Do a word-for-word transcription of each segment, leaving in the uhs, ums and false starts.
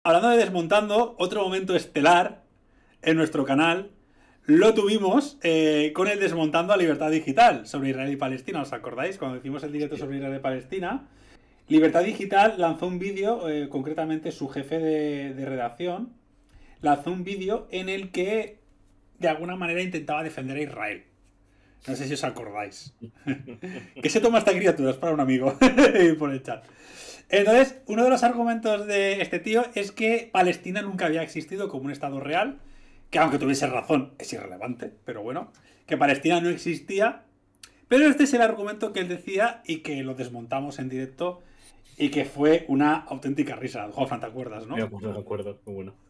hablando de desmontando, otro momento estelar en nuestro canal lo tuvimos eh, con el Desmontando a Libertad Digital sobre Israel y Palestina. ¿Os acordáis? Cuando hicimos el directo sobre Israel y Palestina, Libertad Digital lanzó un vídeo, eh, concretamente su jefe de, de redacción, lanzó un vídeo en el que de alguna manera intentaba defender a Israel. No sé si os acordáis. ¿Qué se toma esta criatura? Es para un amigo por el chat. Entonces, uno de los argumentos de este tío es que Palestina nunca había existido como un estado real, que aunque tuviese razón, es irrelevante, pero bueno, que Palestina no existía. Pero este es el argumento que él decía y que lo desmontamos en directo y que fue una auténtica risa. Juanfran, ¿te acuerdas, no? Me acuerdo, me acuerdo, muy bueno.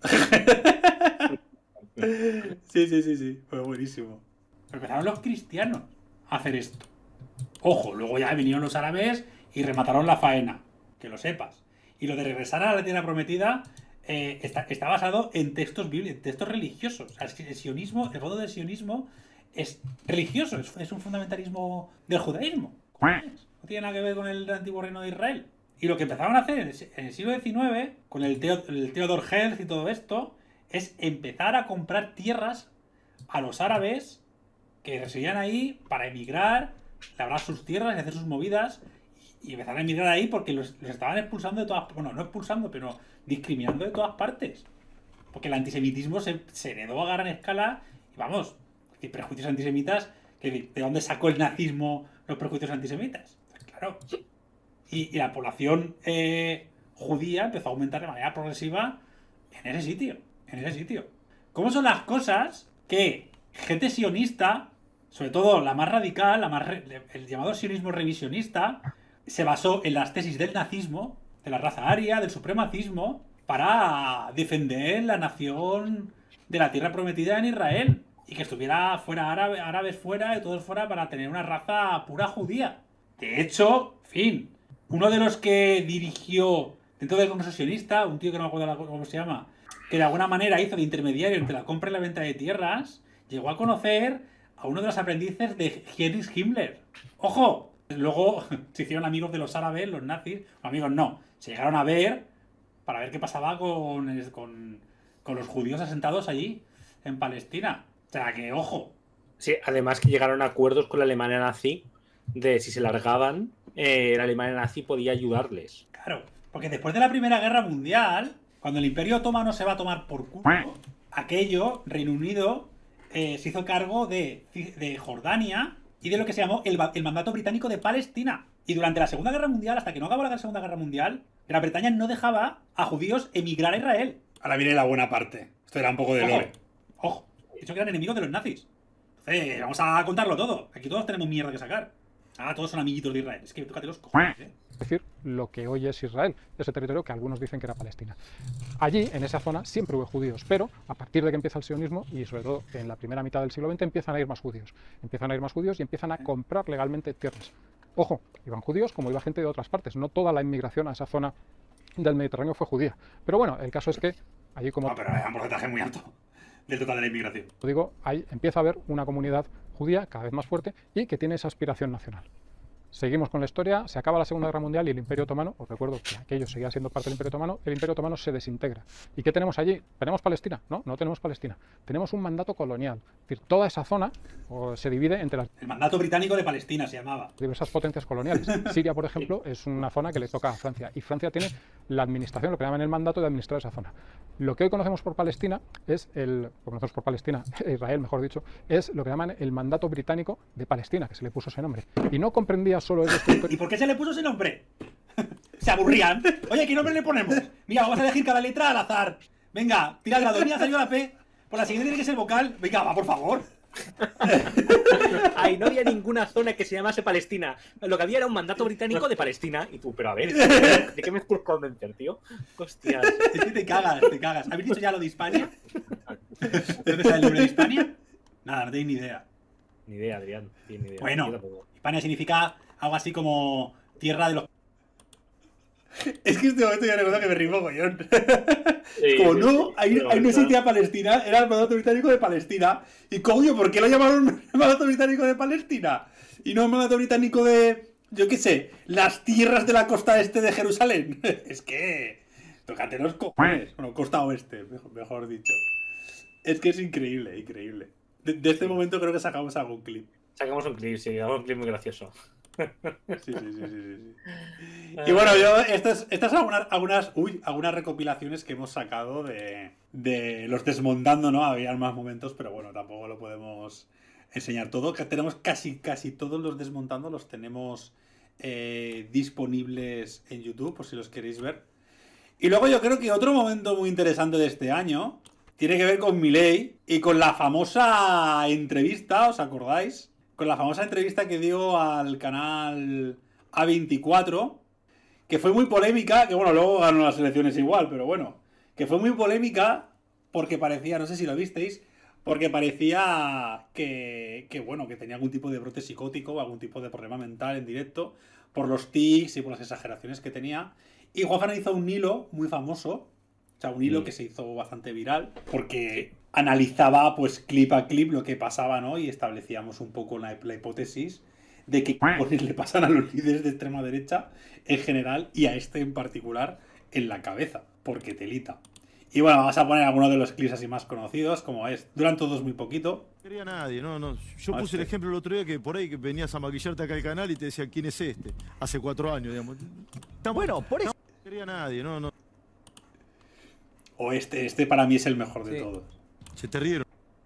Sí, sí, sí, sí, fue buenísimo. Empezaron los cristianos a hacer esto. Ojo, luego ya vinieron los árabes y remataron la faena, que lo sepas. Y lo de regresar a la tierra prometida eh, está, está basado en textos bíblicos, en textos religiosos. O sea, es que el sionismo, el fondo del sionismo es religioso, es, es un fundamentalismo del judaísmo. No tiene nada que ver con el antiguo reino de Israel. Y lo que empezaron a hacer en el siglo diecinueve, con el, Teo, el Theodor Herzl y todo esto, es empezar a comprar tierras a los árabes que residían ahí para emigrar, labrar sus tierras y hacer sus movidas, y empezar a emigrar ahí porque los, los estaban expulsando de todas, bueno, no expulsando, pero discriminando de todas partes, porque el antisemitismo se, se heredó a gran escala. Y vamos, y prejuicios antisemitas, ¿de dónde sacó el nazismo los prejuicios antisemitas? Pues claro, y, y la población eh, judía empezó a aumentar de manera progresiva en ese sitio, en ese sitio. ¿Cómo son las cosas que gente sionista, sobre todo la más radical, la más re, el llamado sionismo revisionista, se basó en las tesis del nazismo, de la raza aria, del supremacismo, para defender la nación de la tierra prometida en Israel, y que estuviera fuera árabe, árabes fuera y todos fuera, para tener una raza pura judía? De hecho, fin, uno de los que dirigió dentro del Congreso sionista, un tío que no me acuerdo cómo se llama, que de alguna manera hizo de intermediario entre la compra y la venta de tierras, llegó a conocer a uno de los aprendices de Heinrich Himmler. ¡Ojo! Luego se hicieron amigos de los árabes, los nazis. Amigos no, se llegaron a ver para ver qué pasaba con, con, con los judíos asentados allí, en Palestina. O sea que, ojo. Sí, además que llegaron a acuerdos con la Alemania nazi de si se largaban, eh, la Alemania nazi podía ayudarles. Claro, porque después de la Primera Guerra Mundial, cuando el Imperio Otomano se va a tomar por culo, aquello, Reino Unido eh, se hizo cargo de, de Jordania y de lo que se llamó el, el mandato británico de Palestina. Y durante la Segunda Guerra Mundial, hasta que no acabó la Segunda Guerra Mundial, Gran Bretaña no dejaba a judíos emigrar a Israel. Ahora viene la buena parte. Esto era un poco de lore. Ojo, ojo. De hecho que eran enemigos de los nazis. Entonces, vamos a contarlo todo. Aquí todos tenemos mierda que sacar. Ah, todos son amiguitos de Israel. Es que tócate los cojones, ¿eh? Es decir, lo que hoy es Israel, ese territorio que algunos dicen que era Palestina. Allí, en esa zona, siempre hubo judíos, pero a partir de que empieza el sionismo, y sobre todo en la primera mitad del siglo veinte, empiezan a ir más judíos. Empiezan a ir más judíos y empiezan a comprar legalmente tierras. Ojo, iban judíos como iba gente de otras partes. No toda la inmigración a esa zona del Mediterráneo fue judía. Pero bueno, el caso es que allí como... No, pero hay un porcentaje muy alto del total de la inmigración. Digo, ahí empieza a haber una comunidad judía cada vez más fuerte y que tiene esa aspiración nacional. Seguimos con la historia, se acaba la Segunda Guerra Mundial y el Imperio Otomano, os recuerdo que aquello seguía siendo parte del Imperio Otomano, el Imperio Otomano se desintegra. ¿Y qué tenemos allí? ¿Tenemos Palestina? No, no tenemos Palestina. Tenemos un mandato colonial. Es decir, toda esa zona o, se divide entre las... El mandato británico de Palestina se llamaba. Diversas potencias coloniales. Siria, por ejemplo, es una zona que le toca a Francia. Y Francia tiene la administración, lo que llaman el mandato de administrar esa zona. Lo que hoy conocemos por Palestina es el... Lo que conocemos por Palestina, Israel, mejor dicho, es lo que llaman el mandato británico de Palestina, que se le puso ese nombre. Y no comprendía solo esos territorios. ¿Y por qué se le puso ese nombre? Se aburrían. Oye, ¿qué nombre le ponemos? Mira, vamos a elegir cada letra al azar. Venga, tira el lado. Mira, salió la P. Por la siguiente tiene que ser vocal. Venga, va, por favor. Ahí no había ninguna zona que se llamase Palestina. Lo que había era un mandato británico de Palestina. Y tú, pero a ver, ¿de qué me quieres convencer, tío? Hostias. Es que te cagas, te cagas. ¿Habéis dicho ya lo de Hispania? ¿De dónde sale el nombre de Hispania? Nada, no tenéis ni idea. Ni idea, Adrián. Ni idea. Bueno, Hispania significa algo así como tierra de los... Es que este momento ya recuerdo que me rimó gollón. Sí, como sí, no, sí, ahí, sí, ahí no existía Palestina, era el mandato británico de Palestina. Y coño, ¿por qué lo llamaron el mandato británico de Palestina? Y no el mandato británico de, yo qué sé, las tierras de la costa este de Jerusalén. Es que... Tócate los cojones. Bueno, costa oeste, mejor, mejor dicho. Es que es increíble, increíble. De, de este momento creo que sacamos algún clip. Sacamos un clip, sí, un clip muy gracioso. Sí, sí, sí, sí, sí, sí. Y bueno, yo, estas, estas algunas, algunas, uy, algunas recopilaciones que hemos sacado de, de los desmontando, ¿no? Había más momentos, pero bueno, tampoco lo podemos enseñar todo. Que tenemos casi, casi todos los desmontando, los tenemos eh, disponibles en YouTube, por si los queréis ver. Y luego yo creo que otro momento muy interesante de este año tiene que ver con Milei y con la famosa entrevista, ¿os acordáis? Con la famosa entrevista que dio al canal A veinticuatro, que fue muy polémica, que bueno, luego ganó las elecciones igual, pero bueno, que fue muy polémica porque parecía, no sé si lo visteis, porque parecía que, que bueno, que tenía algún tipo de brote psicótico o algún tipo de problema mental en directo, por los tics y por las exageraciones que tenía. Y Juanfran hizo un hilo muy famoso, o sea, un hilo mm. que se hizo bastante viral, porque analizaba pues clip a clip lo que pasaba, ¿no? Y establecíamos un poco la, la hipótesis de que qué le pasan a los líderes de extrema derecha en general y a este en particular en la cabeza, porque telita. Y bueno, vamos a poner algunos de los clips así más conocidos, como es, duran todos muy poquito. No quería nadie, no, no. Yo no, puse este. el ejemplo el otro día que por ahí que venías a maquillarte acá al canal y te decía quién es este, hace cuatro años, digamos. Estamos, bueno, por eso. No quería nadie, no, no. O este, este para mí es el mejor de sí. todos. Se te rieron.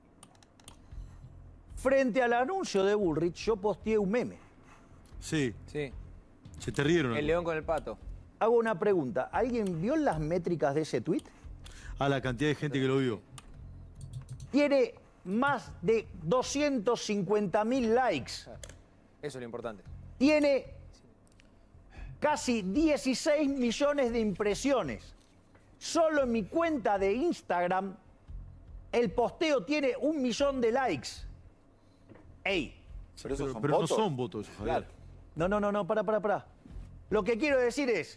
Frente al anuncio de Bullrich, yo posteé un meme. Sí. Sí. Se te rieron. El león con el pato. Hago una pregunta. ¿Alguien vio las métricas de ese tuit? A la cantidad de gente que lo vio. Tiene más de doscientos cincuenta mil likes. Eso es lo importante. Tiene casi dieciséis millones de impresiones. Solo en mi cuenta de Instagram, el posteo tiene un millón de likes. ¡Ey! Pero, Pero, son pero no votos. son votos, Javier. Claro. No, no, no, no, para, para, para. Lo que quiero decir es,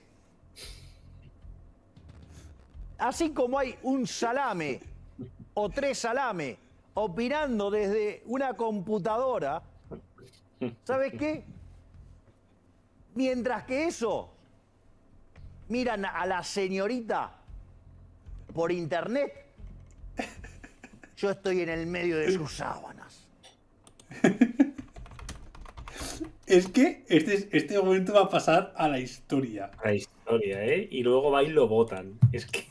así como hay un salame o tres salame opinando desde una computadora, ¿sabes qué? Mientras que eso, miran a la señorita por internet, yo estoy en el medio de sus sábanas. Es que este, este momento va a pasar a la historia. A la historia, ¿eh? Y luego va y lo votan. Es que...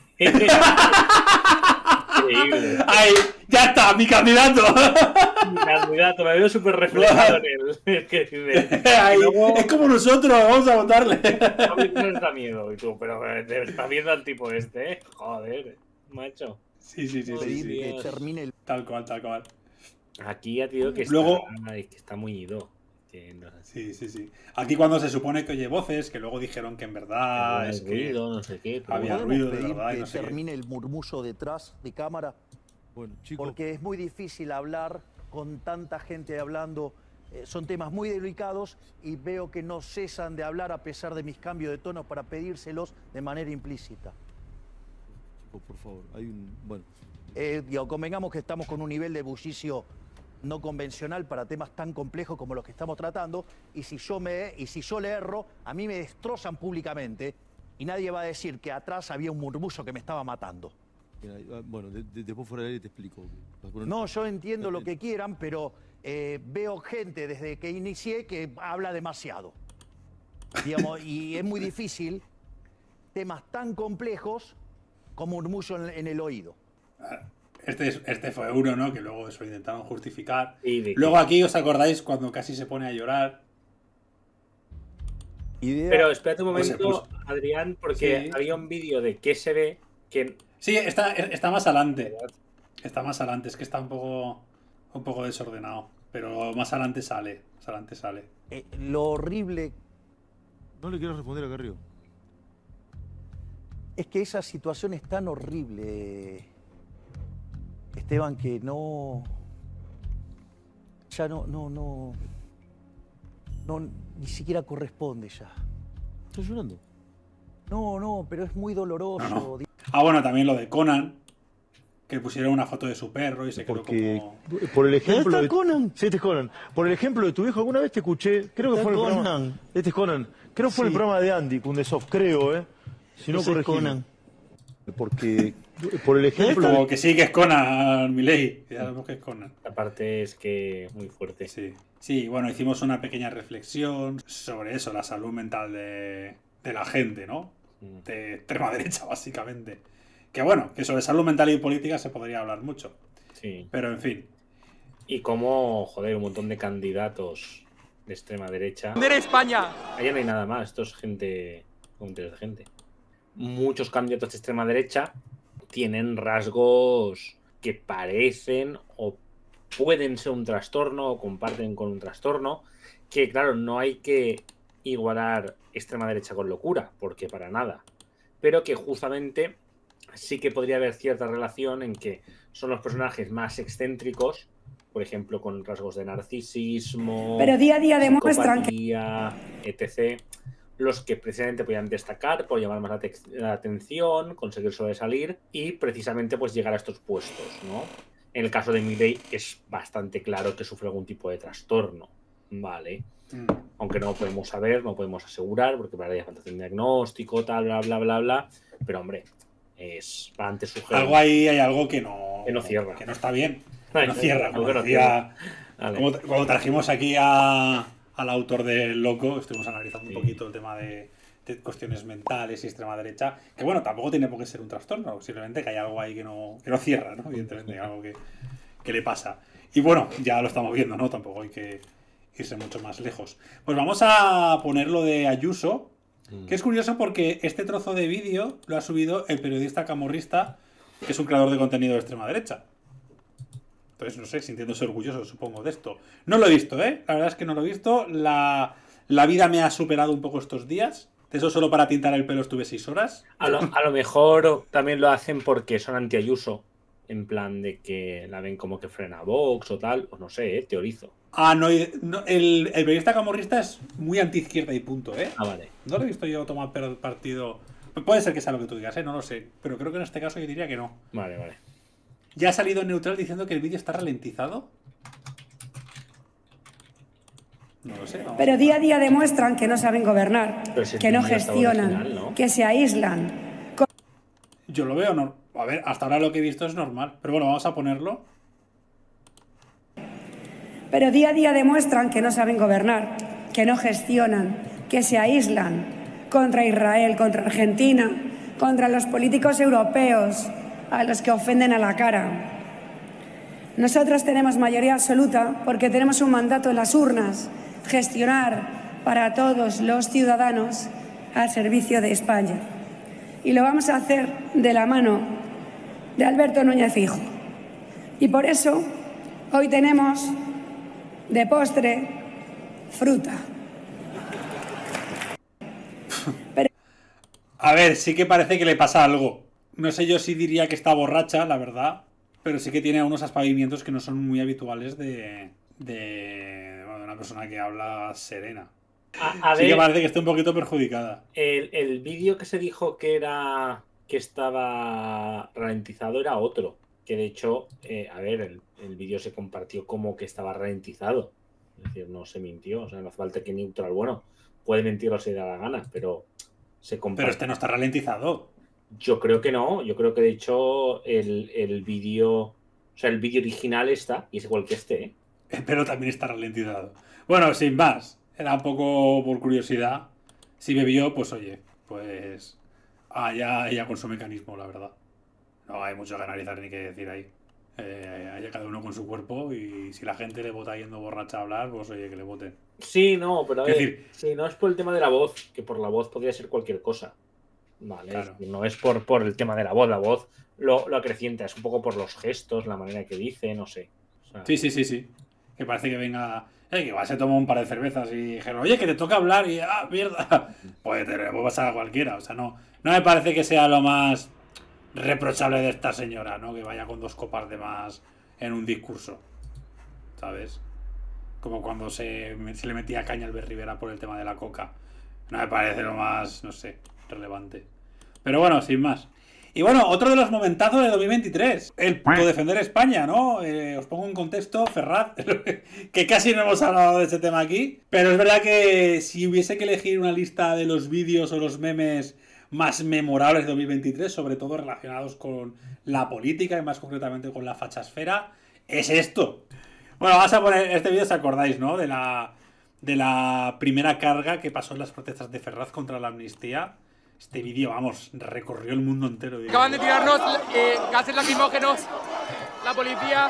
Increíble. ¡Ay! ¡Ya está! ¡Mi candidato! Mi candidato, me veo súper reflejado en él. Es que dice, Ay, luego... es como nosotros, vamos a votarle. A mí no les da miedo, y tú, pero te está viendo al tipo este, ¿eh? Joder, macho. Sí, sí, sí, sí, sí. Que termine el... Tal cual, tal cual. Aquí ya te digo que está, Luego... que está muy ido. Que no sé. Sí, sí, sí. Aquí cuando se supone que oye voces, que luego dijeron que en verdad es que ruido, no sé qué, pero había bueno. ruido de pedir verdad y que no sé termine el murmullo detrás de cámara? Bueno, chicos. Porque es muy difícil hablar con tanta gente hablando. Eh, son temas muy delicados y veo que no cesan de hablar a pesar de mis cambios de tono para pedírselos de manera implícita. Chicos, por favor, hay un... Bueno. Eh, digo, convengamos que estamos con un nivel de bullicio no convencional para temas tan complejos como los que estamos tratando, y si yo me y si yo le erro, a mí me destrozan públicamente y nadie va a decir que atrás había un murmullo que me estaba matando. Bueno, de, de, después fuera de aire te explico. No, yo entiendo lo que quieran, pero eh, veo gente desde que inicié que habla demasiado. Digamos, y es muy difícil temas tan complejos como murmullo en, en el oído. Este, este fue uno, ¿no? Que luego eso intentaron justificar. Sí, luego aquí, ¿os acordáis cuando casi se pone a llorar? Idea... Pero espérate un Pues momento, puso... Adrián, porque sí. había un vídeo de qué se ve que... Sí, está, está más adelante. Está más adelante, es que está un poco, un poco desordenado. Pero más adelante sale. Más adelante sale. Eh, lo horrible... No le quiero responder a Carrillo. Es que esa situación es tan horrible, Esteban, que no... Ya no, no, no... No, ni siquiera corresponde ya. ¿Estás llorando? No, no, pero es muy doloroso. No, no. Ah, bueno, también lo de Conan, que pusieron una foto de su perro y se quedó Porque, como... por el ejemplo ¿Está de... Conan? Sí, este es Conan. Por el ejemplo de tu viejo, alguna vez te escuché, creo que ¿Está fue en el Conan? programa... Este es Conan. Creo que fue en Sí. el programa de Andy, Kundesoff, creo, ¿eh? Si no, Ese es corregime. Conan. Porque, por el ejemplo... Como que sí, que es Conan, Milei. Ya sabemos que es Conan. Aparte es que muy fuerte. Sí. Sí, bueno, hicimos una pequeña reflexión sobre eso, la salud mental de, de la gente, ¿no? De extrema derecha, básicamente. Que bueno, que sobre salud mental y política se podría hablar mucho. Sí. Pero en fin. Y como, joder, un montón de candidatos de extrema derecha. ¡De España! Allá no hay nada más, esto es gente. Montes de gente. Muchos candidatos de extrema derecha tienen rasgos que parecen o pueden ser un trastorno o comparten con un trastorno. Que claro, no hay que igualar extrema derecha con locura, porque para nada. Pero que justamente sí que podría haber cierta relación en que son los personajes más excéntricos, por ejemplo, con rasgos de narcisismo, pero día a día demuestran que... psicopatía, etcétera, los que precisamente podían destacar por llamar más la, la atención, conseguir sobresalir y precisamente pues llegar a estos puestos, ¿no? En el caso de Milei es bastante claro que sufre algún tipo de trastorno, ¿vale? Mm. Aunque no lo podemos saber, no podemos asegurar, porque para ella falta un diagnóstico, tal, bla, bla, bla, bla, pero hombre, es bastante sujeto. Algo ahí hay algo que no, que no cierra. Que no está bien. Que no cierra. Como, no decía, vale. como cuando trajimos aquí a, al autor del Loco, estuvimos analizando sí. un poquito el tema de, de cuestiones mentales y extrema derecha, que bueno, tampoco tiene por qué ser un trastorno, simplemente que hay algo ahí que no, que no cierra, ¿no? Evidentemente, algo que, que le pasa. Y bueno, ya lo estamos viendo, ¿no? Tampoco hay que irse mucho más lejos. Pues vamos a poner lo de Ayuso, que es curioso porque este trozo de vídeo lo ha subido el periodista camorrista, que es un creador de contenido de extrema derecha. Entonces, no sé, sintiéndose orgulloso, supongo, de esto. No lo he visto, ¿eh? La verdad es que no lo he visto. La, la vida me ha superado un poco estos días. De eso solo para tintar el pelo estuve seis horas. A lo, a lo mejor también lo hacen porque son anti-Ayuso. En plan de que la ven como que frena a Vox o tal. O no sé, ¿eh? Teorizo. Ah, no, no el, el periodista camorrista es muy anti-izquierda y punto, ¿eh? Ah, vale. No lo he visto yo tomar partido. Puede ser que sea lo que tú digas, ¿eh? No lo sé. Pero creo que en este caso yo diría que no. Vale, vale. Ya ha salido neutral diciendo que el vídeo está ralentizado. No lo sé. Vamos. Pero día a día demuestran que no saben gobernar, si que no gestionan, original, ¿no? Que se aíslan. Yo lo veo, no. A ver, hasta ahora lo que he visto es normal. Pero bueno, vamos a ponerlo. Pero día a día demuestran que no saben gobernar, que no gestionan, que se aíslan contra Israel, contra Argentina, contra los políticos europeos, a los que ofenden a la cara. Nosotros tenemos mayoría absoluta porque tenemos un mandato en las urnas, gestionar para todos los ciudadanos al servicio de España. Y lo vamos a hacer de la mano de Alberto Núñez Feijóo. Y por eso hoy tenemos de postre fruta. Pero... A ver, sí que parece que le pasa algo. No sé yo si diría que está borracha, la verdad, pero sí que tiene unos aspavientos que no son muy habituales de, de, bueno, de una persona que habla serena. A, a sí ver, que parece que está un poquito perjudicada. El, el vídeo que se dijo que era que estaba ralentizado era otro. Que de hecho, eh, a ver, el, el vídeo se compartió como que estaba ralentizado. Es decir, no se mintió. O sea, no hace falta que neutral, bueno, puede mentirlo si da la gana, pero se compartió. Pero este no está ralentizado. Yo creo que no. Yo creo que de hecho el, el vídeo, o sea, el vídeo original está, y es igual que este, ¿eh? Pero también está ralentizado. Bueno, sin más. Era un poco por curiosidad. Si bebió, pues oye, pues allá ella con su mecanismo, la verdad. No hay mucho que analizar ni que decir ahí. Eh, haya cada uno con su cuerpo y si la gente le vota yendo borracha a hablar, pues oye, que le voten. Sí, no, pero a ver, decir, sí, no es por el tema de la voz, que por la voz podría ser cualquier cosa. Vale, claro. No es por, por el tema de la voz, la voz lo, lo acrecienta, es un poco por los gestos, la manera que dice, no sé. O sea, sí, sí, sí, sí. Que parece que venga... Eh, que igual se toma un par de cervezas y dijeron, oye, que te toca hablar y ¡ah, mierda! Pues te le puede pasar a cualquiera. O sea, no, no me parece que sea lo más reprochable de esta señora, ¿no? Que vaya con dos copas de más en un discurso, ¿sabes? Como cuando se, se le metía caña al Albert Rivera por el tema de la coca. No me parece lo más, no sé, relevante. Pero bueno, sin más. Y bueno, otro de los momentazos de dos mil veintitrés. El puto defender España, ¿no? Eh, os pongo en contexto, Ferraz, que casi no hemos hablado de ese tema aquí. Pero es verdad que si hubiese que elegir una lista de los vídeos o los memes más memorables de dos mil veintitrés, sobre todo relacionados con la política y más concretamente con la fachasfera, es esto. Bueno, vamos a poner este vídeo, si acordáis, ¿no? De la, de la primera carga que pasó en las protestas de Ferraz contra la amnistía. Este vídeo, vamos, recorrió el mundo entero. Digo. Acaban de tirarnos eh, gases lacrimógenos. La policía.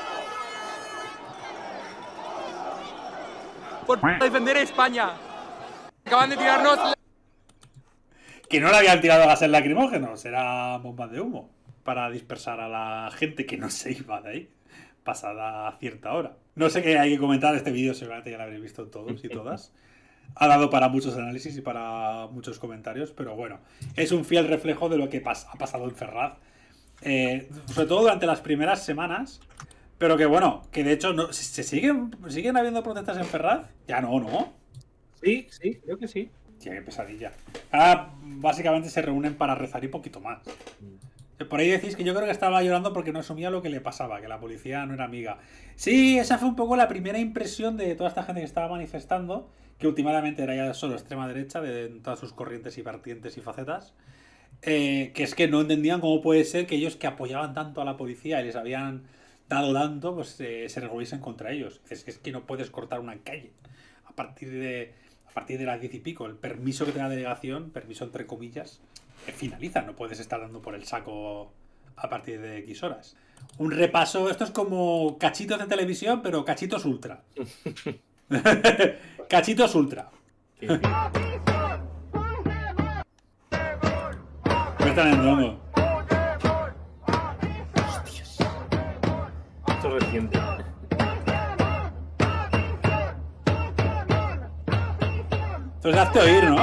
Por defender a España. Acaban de tirarnos. Que no le habían tirado gases lacrimógenos, era bombas de humo para dispersar a la gente que no se iba de ahí pasada cierta hora. No sé qué hay que comentar, este vídeo seguramente ya lo habréis visto todos y todas. Ha dado para muchos análisis y para muchos comentarios, pero bueno, es un fiel reflejo de lo que pas ha pasado en Ferraz, eh, sobre todo durante las primeras semanas, pero que bueno, que de hecho no, ¿se siguen, siguen habiendo protestas en Ferraz? Ya no, ¿no? Sí, sí, creo que sí. Qué pesadilla. Ahora básicamente se reúnen para rezar y poquito más. Por ahí decís que yo creo que estaba llorando porque no asumía lo que le pasaba, que la policía no era amiga. Sí, esa fue un poco la primera impresión de toda esta gente que estaba manifestando, que últimamente era ya solo extrema derecha, de todas sus corrientes y vertientes y facetas, eh, que es que no entendían cómo puede ser que ellos que apoyaban tanto a la policía y les habían dado tanto, pues eh, se revolviesen contra ellos. Es que, es que no puedes cortar una calle a partir de... A partir de las diez y pico, el permiso que te da la delegación, permiso entre comillas, eh, finaliza. No puedes estar dando por el saco a partir de X horas. Un repaso, esto es como cachitos de televisión, pero cachitos ultra. Cachitos ultra. Me están entrando. Hostias. Esto es reciente. Entonces hazte oír, ¿no?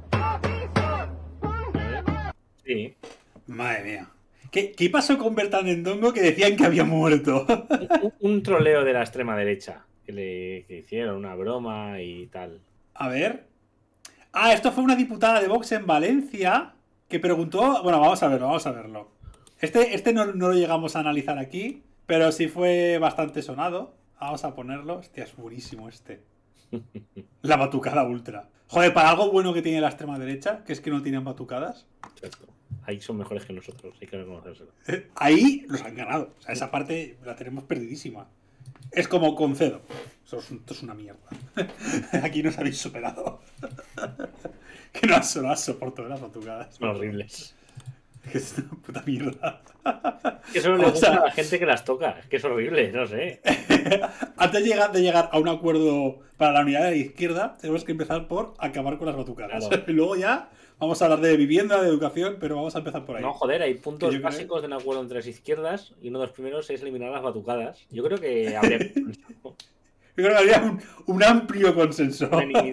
Sí. Madre mía. ¿Qué, qué pasó con Bertrand Endongo que decían que había muerto? un, un troleo de la extrema derecha. Que le que hicieron una broma y tal. A ver. Ah, esto fue una diputada de Vox en Valencia que preguntó... Bueno, vamos a verlo, vamos a verlo. Este, este no, no lo llegamos a analizar aquí, pero sí fue bastante sonado. Vamos a ponerlo. Hostia, es buenísimo este. La batucada ultra. Joder, para algo bueno que tiene la extrema derecha, que es que no tienen batucadas. Exacto. Ahí son mejores que nosotros, hay que reconocérselo. Eh, ahí los han ganado. O sea, esa parte la tenemos perdidísima. Es como concedo. Esto es, esto es una mierda. Aquí nos habéis superado. Que no has, no has soportado las batucadas. Son horribles. Que es una puta mierda. Que eso no le gusta a la gente que las toca. Es que es horrible, no sé. Antes de llegar, de llegar a un acuerdo para la unidad de la izquierda, tenemos que empezar por acabar con las batucadas. Claro. Y luego ya vamos a hablar de vivienda, de educación, pero vamos a empezar por ahí. No, joder, hay puntos básicos creo... de un acuerdo entre las izquierdas y uno de los primeros es eliminar las batucadas. Yo creo que habría... Yo creo que habría un, un amplio consenso.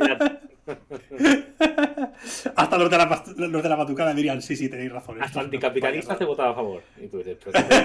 Hasta los de, la, los de la batucada dirían, sí, sí, tenéis razón. Hasta anticapitalistas te votaba a favor. Y tú dices,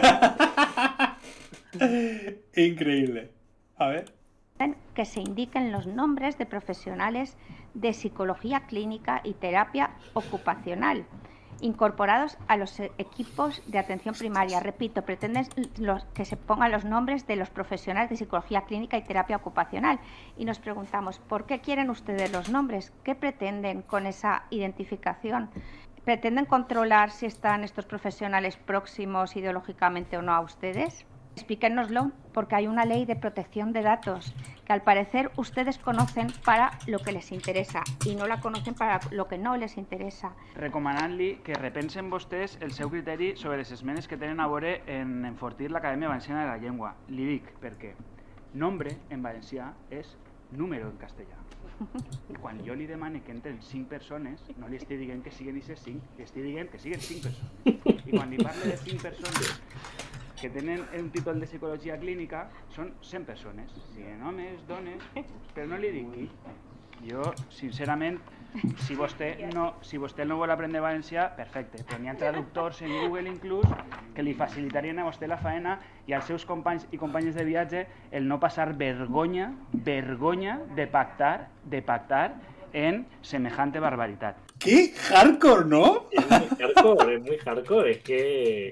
increíble. A ver. Que se indiquen los nombres de profesionales de psicología clínica y terapia ocupacional incorporados a los equipos de atención primaria. Repito, pretenden los, que se pongan los nombres de los profesionales de psicología clínica y terapia ocupacional. Y nos preguntamos, ¿por qué quieren ustedes los nombres? ¿Qué pretenden con esa identificación? ¿Pretenden controlar si están estos profesionales próximos ideológicamente o no a ustedes? Explíquenoslo, porque hay una ley de protección de datos que al parecer ustedes conocen para lo que les interesa y no la conocen para lo que no les interesa. Recomanant-li que repensen vostès el seu criteri sobre les esmenes que tenen a veure en enfortir l'Acadèmia Valenciana de la Llengua. Li dic perquè nombre en valencià és número en castellà. I quan jo li demane que entren cinc persones, no li estic dient que siguen aquestes cinc, li estic dient que siguen cinc persones. I quan li parle de cinc persones que tenen un títol de psicologia clínica, són cent persones. Siguen homes, dones, però no li dic qui. Jo, sincerament, si vostè no, si vostè no vol aprendre valencià, perfecte, però n'hi ha traductors en Google inclús que li facilitarien a vostè la faena i als seus companys i companyes de viatge el no passar vergonya, vergonya de pactar, de pactar en semejante barbaritat. ¡Qué hardcore!, ¿no? Es muy hardcore, es muy hardcore, es que...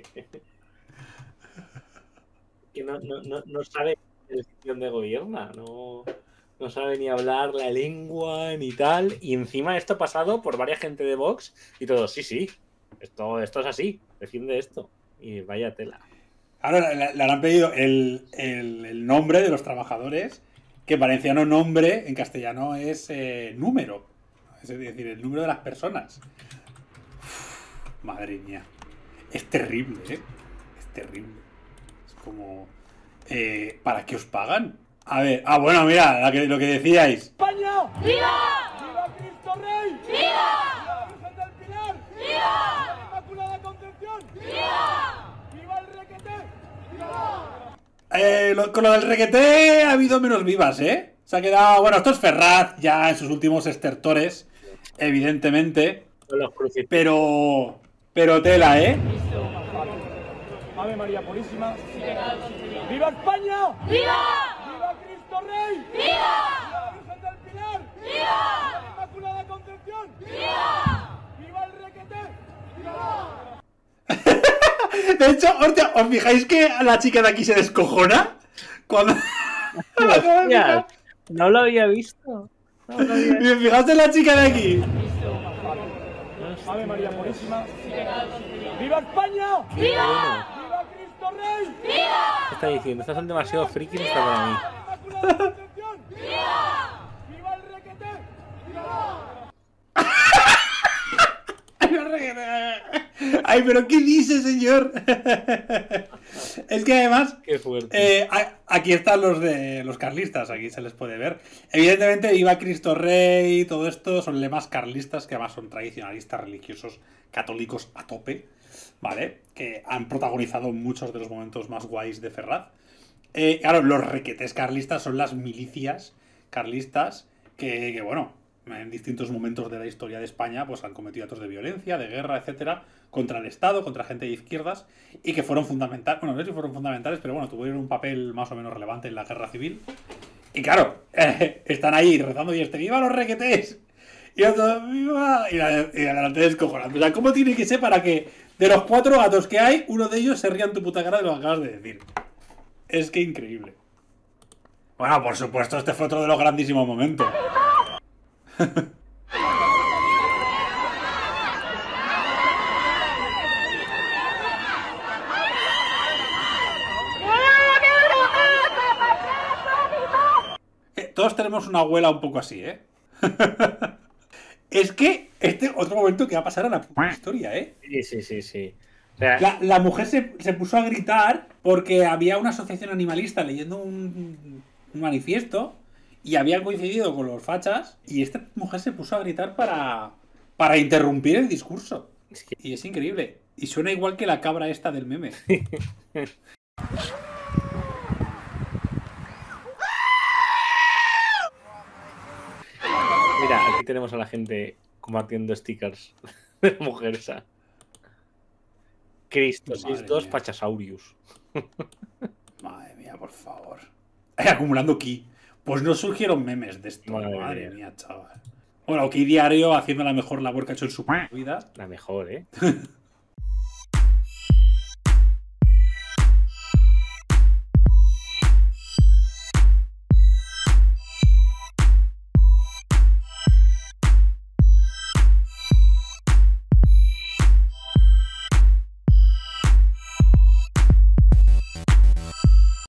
que no, no, no, no sabe qué decisión de gobierno, no... No sabe ni hablar la lengua ni tal. Y encima esto ha pasado por varias gente de Vox y todos, sí, sí. Esto, esto es así. Defiende esto. Y vaya tela. Ahora le, le han pedido el, el, el nombre de los trabajadores, que en valenciano nombre, en castellano es eh, número. Es decir, el número de las personas. Uf, madre mía. Es terrible, ¿eh? Es terrible. Es como... Eh, ¿para qué os pagan? A ver, ah, bueno, mira, lo que, lo que decíais. ¡España! ¡Viva! ¡Viva Cristo Rey! ¡Viva! ¡Viva la Virgen del Pilar! ¡Viva! ¡Viva la Inmaculada Concepción! ¡Viva! ¡Viva el requeté! ¡Viva! Eh, lo, con lo del requeté ha habido menos vivas, ¿eh? Se ha quedado... Bueno, esto es Ferraz, ya en sus últimos estertores, evidentemente. Pero... Pero tela, ¿eh? Ave María Purísima. ¡Viva España! ¡Viva! ¡Viva Cristo Rey! ¡Viva! ¡Viva la Virgen del Pilar! ¡Viva! ¡Viva la Inmaculada Concepción! ¡Viva! ¡Viva el requeté! ¡Viva! De hecho, hostia, ¿os fijáis que la chica de aquí se descojona? Cuando... Hostia, no lo había visto. No lo había visto. Fijaos en la chica de aquí. Ave María Purísima. ¡Viva España! ¡Viva! ¡Viva Cristo Rey! ¿Qué está diciendo? Estas son demasiado frikis hasta para mí. ¡Viva! ¡Viva el requeté! ¡Viva! Ay, pero ¿qué dice, señor? Es que además, Qué fuerte. eh, a- aquí están los de los carlistas, aquí se les puede ver. Evidentemente, viva Cristo Rey, todo esto son lemas carlistas que además son tradicionalistas religiosos católicos a tope, ¿vale? Que han protagonizado muchos de los momentos más guays de Ferraz. Eh, claro, los requetés carlistas son las milicias carlistas que, que, bueno, en distintos momentos de la historia de España pues han cometido actos de violencia, de guerra, etcétera, contra el Estado, contra gente de izquierdas, y que fueron fundamentales, bueno, no sé si fueron fundamentales, pero bueno, tuvieron un papel más o menos relevante en la guerra civil. Y claro, eh, están ahí rezando y este, ¡viva los requetés! Y otro, ¡viva! Y la, y la delante descojonando. O sea, ¿cómo tiene que ser para que de los cuatro gatos que hay, uno de ellos se ría en tu puta cara de lo que acabas de decir? Es que increíble. Bueno, por supuesto, este fue otro de los grandísimos momentos. Eh, Todos tenemos una abuela un poco así, ¿eh? Es que este otro momento que va a pasar a la puta historia, ¿eh? Sí, sí, sí, sí. O sea, La, la mujer se, se puso a gritar porque había una asociación animalista leyendo un, un manifiesto y habían coincidido con los fachas y esta mujer se puso a gritar para, para interrumpir el discurso. es que- Y es increíble. Y suena igual que la cabra esta del meme. Mira, aquí tenemos a la gente compartiendo stickers de la mujer esa. Cristo, Madre sois dos mía. Pachasaurius. Madre mía, por favor. Ay, acumulando ki. Pues no surgieron memes de esto. Madre Madre, mía. mía, chaval. Bueno, ki diario haciendo la mejor labor que ha hecho en su puta vida. La mejor, ¿eh?